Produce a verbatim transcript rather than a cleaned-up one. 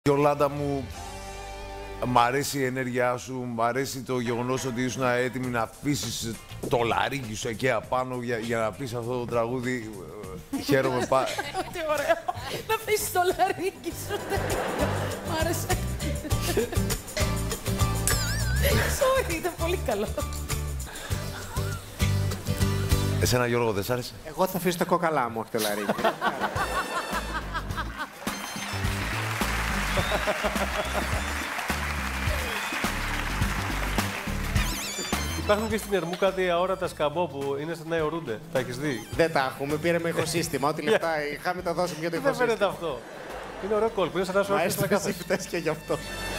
Γιολάντα μου, μ' αρέσει η ενέργειά σου, μ' αρέσει το γεγονός ότι ήσουν έτοιμη να αφήσεις το λαρίκι σου εκεί απάνω για, για να πεις αυτό το τραγούδι. Χαίρομαι πάρα. Τι ωραίο. Να αφήσεις το λαρίκι σου. Μ' άρεσε. Sorry, ήταν πολύ καλό. Εσένα, Γιώργο, δεν σ' άρεσε? Εγώ θα αφήσω τα κόκαλά μου, όχι το λαρίκι. Υπάρχουν και στην Ερμού κάτι αόρατα σκαμπό που είναι σαν να αιωρούνται. Τα έχεις δει? Δεν τα έχουμε, πήραμε ηχοσύστημα. Ό,τι λεφτά είχαμε τα δώσουμε για το Δεν ηχοσύστημα. φαίνεται αυτό. Είναι ωραίο κόλπο, είναι σαν να σου Μα έρθει έστω εσύ φταίς και γι' αυτό.